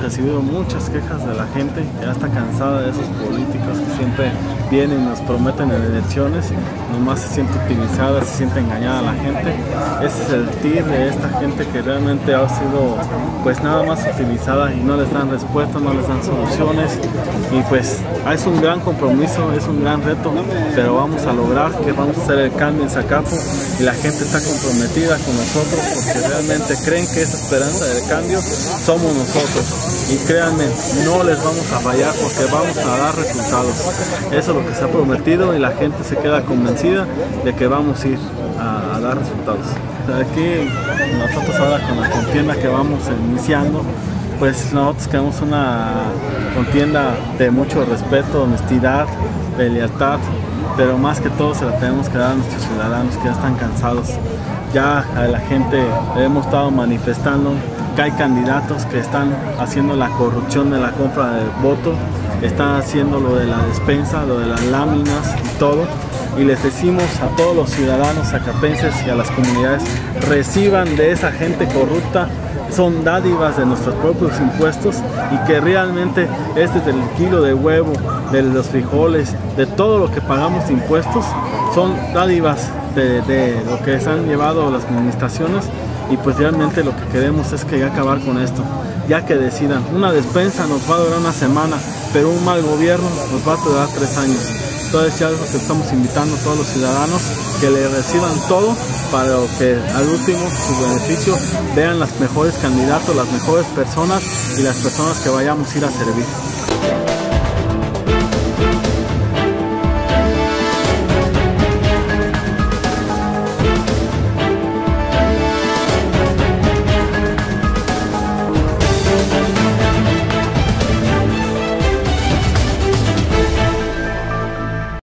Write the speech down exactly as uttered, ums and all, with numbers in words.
recibido muchas quejas de la gente que ya está cansada de esos políticos que siempre vienen y nos prometen en elecciones, nomás se siente utilizada, se siente engañada la gente. Ese es el tir de esta gente que realmente ha sido pues nada más utilizada y no les dan respuestas, no les dan soluciones, y pues es un gran compromiso, es un gran reto, pero vamos a lograr que vamos a hacer el cambio en Zacapu y la gente está comprometida con nosotros porque realmente creen que esa esperanza del cambio somos nosotros, y créanme, no les vamos a fallar porque vamos a dar resultados. Eso es lo que se ha prometido y la gente se queda convencida de que vamos a ir a, a dar resultados. Aquí nosotros ahora con la contienda que vamos iniciando, pues nosotros queremos una contienda de mucho respeto, honestidad, de lealtad, pero más que todo se la tenemos que dar a nuestros ciudadanos que ya están cansados. Ya a la gente hemos estado manifestando que hay candidatos que están haciendo la corrupción de la compra del voto, están haciendo lo de la despensa, lo de las láminas y todo, y les decimos a todos los ciudadanos zacapenses y a las comunidades: reciban de esa gente corrupta, son dádivas de nuestros propios impuestos, y que realmente este es el kilo de huevo, de los frijoles, de todo lo que pagamos de impuestos, son dádivas de, de lo que se han llevado las administraciones, y pues realmente lo que queremos es que ya acabar con esto, ya que decidan. Una despensa nos va a durar una semana, pero un mal gobierno nos va a durar tres años. Entonces ya es lo que estamos invitando a todos los ciudadanos, que le reciban todo para que al último su beneficio vean los mejores candidatos, las mejores personas y las personas que vayamos a ir a servir.